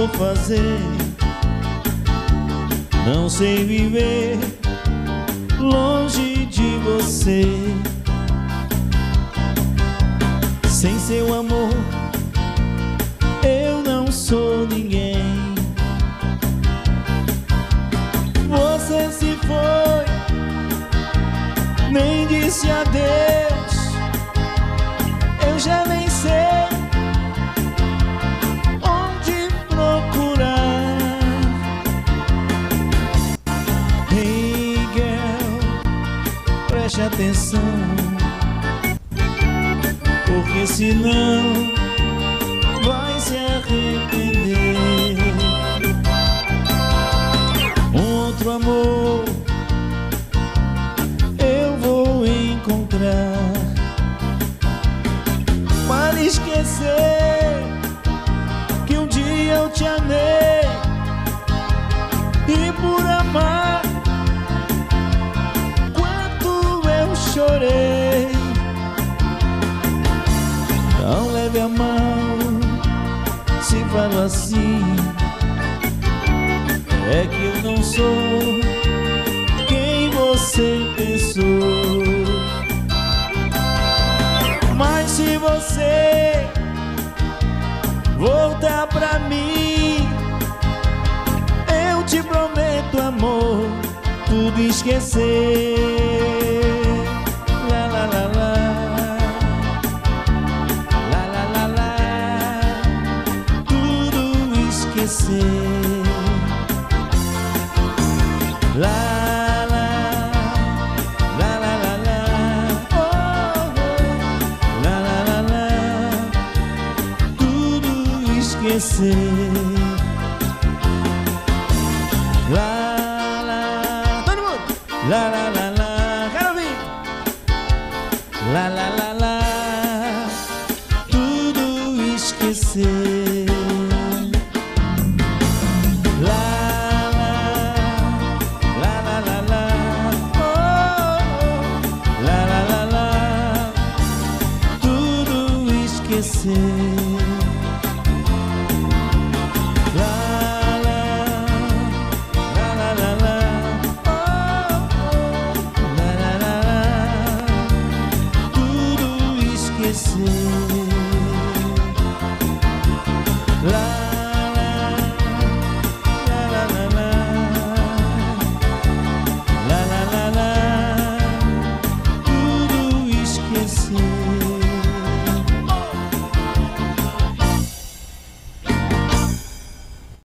fazer. Não sei viver longe de você. Sem seu amor eu não sou ninguém. Você se foi, nem disse adeus. Eu já nem sei onde procurar. Hey girl, preste atenção, porque senão vai se arrepender. Um outro amor eu vou encontrar para esquecer que um dia eu te amei. E por amar quanto eu chorei. Não leve a mão se falo assim, é que eu não sou quem você pensou. Mas se você voltar pra mim, eu te prometo, amor, tudo esquecer. La la la la, la la la la, tudo esquecer. La esquecer. Lá, lá, todo mundo. Lá, lá, lá, lá, quero ouvir. Lá, lá, lá, lá, tudo esquecer. Lá, lá, lá, lá, lá, lá, oh, lá, lá, lá, lá, tudo esquecer.